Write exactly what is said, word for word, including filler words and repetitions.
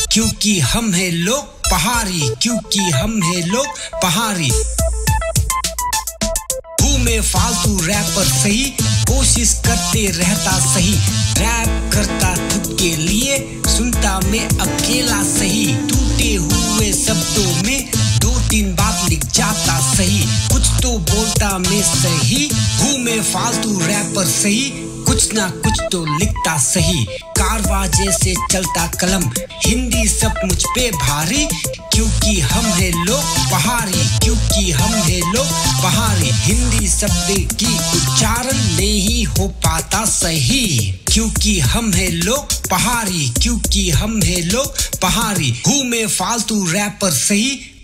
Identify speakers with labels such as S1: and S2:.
S1: क्योंकि हम है लोग पहाड़ी, क्योंकि हम है लोग पहाड़ी। हूँ मैं फालतू रैपर सही, कोशिश करते रहता सही, रैप करता खुद के लिए, सुनता मैं अकेला सही। टूटे हुए शब्दों में दो तीन बात लिख जाता सही, कुछ तो बोलता मैं सही। हूँ मैं फालतू रैपर सही, कुछ ना कुछ तो लिखता सही। कारवा जैसे चलता कलम, हिंदी सब मुझ पे भारी, क्योंकि हम है लोग पहाड़ी, क्योंकि हम है लोग पहाड़ी। हिंदी शब्द की उच्चारण नहीं हो पाता सही, क्योंकि हम है लोग पहाड़ी, क्योंकि हम है लोग पहाड़ी। हूँ मैं फालतू रैपर सही,